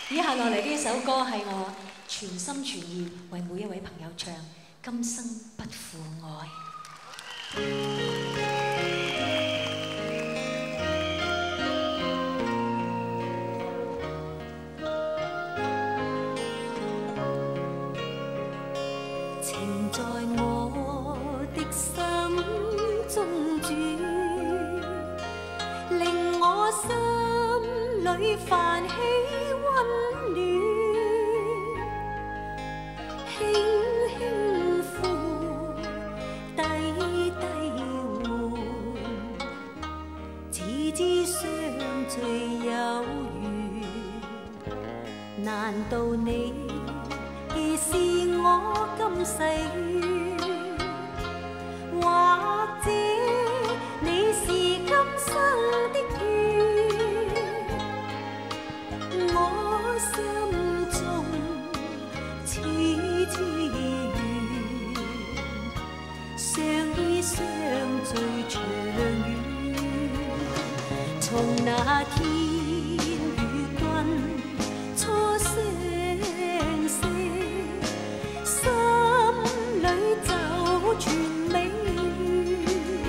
以下落嚟呢首歌係我全心全意為每一位朋友唱，今生不負愛。 情在我的心中住，令我心裏泛起溫暖，輕輕呼，低低喚，只知相聚有緣。難道你是我今世緣，或者你是今生的緣？我心中痴痴緣，相依相聚長遠。從那天與君初相識，心裏就存美願，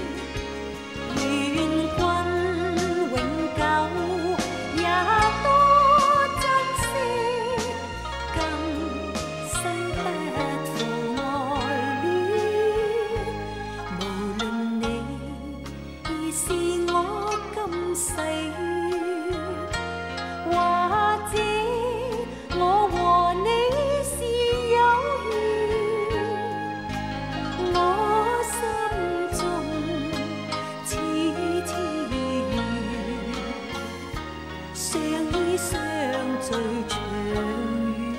願君永久也多珍惜，今生不負愛戀。無論你是我今世緣，或者我和你是有緣，我心中痴痴緣，相依相聚長遠。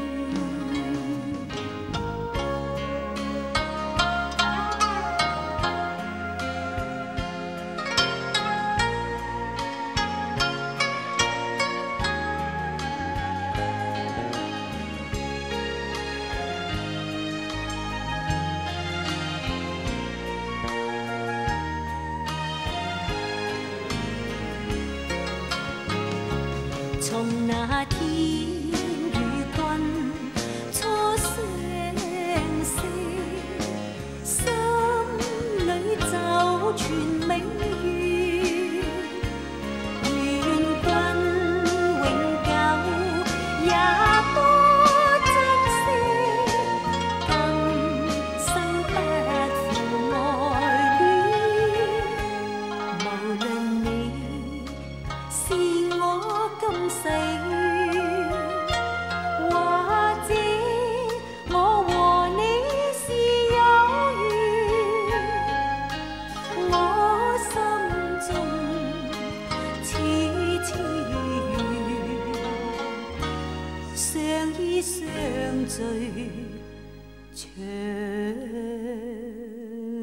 從那天與君初相識，心裏就存美願，願君永久也多珍惜，今生不負愛戀。無論你是我今世緣，或者我和你是有緣，我心中痴痴緣，相依相聚長